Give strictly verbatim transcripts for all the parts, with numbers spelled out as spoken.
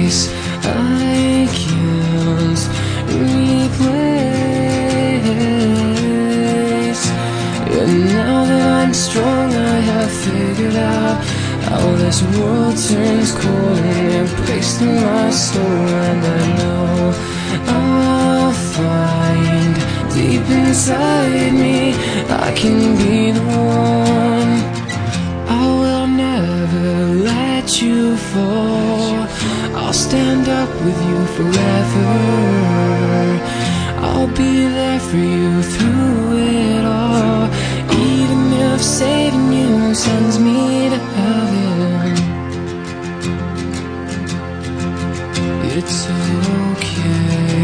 place I can't replace. And now that I'm strong, I have figured out how this world turns cold and it breaks through my soul. And I know I'll find deep inside me I can be the one. I will never let you fall. I'll stand up with you forever. I'll be there for you through it all, even if saving you sends me to heaven. It's okay,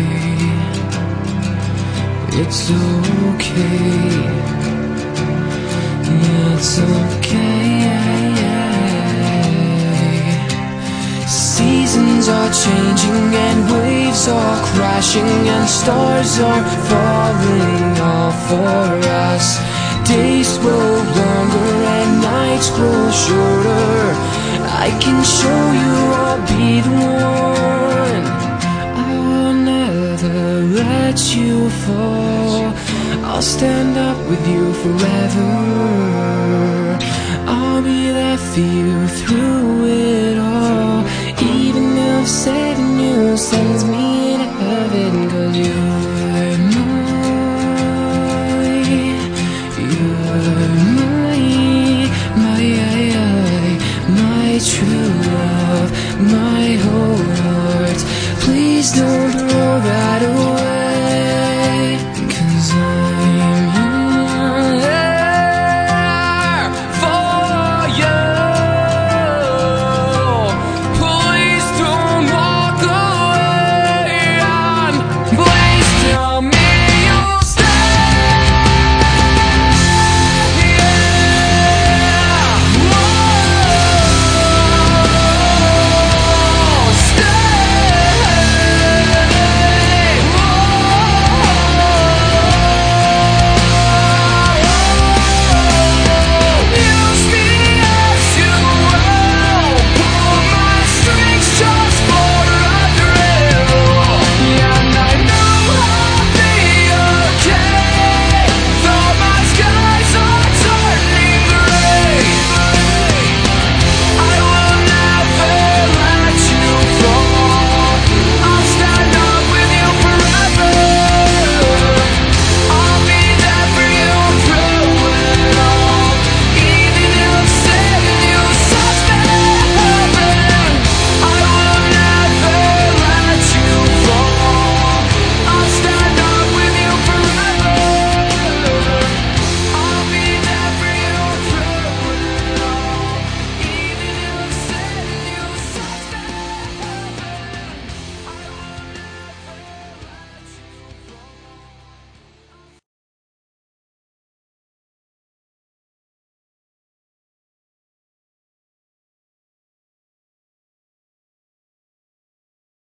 it's okay, it's okay. Seasons are changing and waves are crashing and stars are falling all for us. Days grow longer and nights grow shorter. I can show you I'll be the one. I will never let you fall. I'll stand up with you forever. I'll be there for you through it all, even if saving you sends me to heaven. 'Cause you're mine, you're mine, my, my true love, my whole heart. Please don't